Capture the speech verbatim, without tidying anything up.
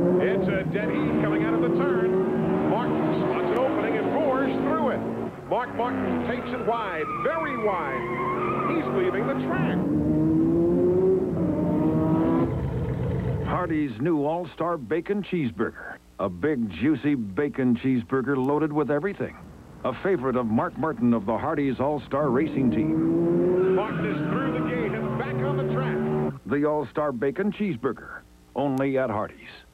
It's a dead heat coming out of the turn. Martin spots an opening and roars through it. Mark Martin takes it wide, very wide. He's leaving the track. Hardee's new All-Star Bacon Cheeseburger. A big, juicy bacon cheeseburger loaded with everything. A favorite of Mark Martin of the Hardee's All-Star Racing Team. Martin is through the gate and back on the track. The All-Star Bacon Cheeseburger. Only at Hardee's.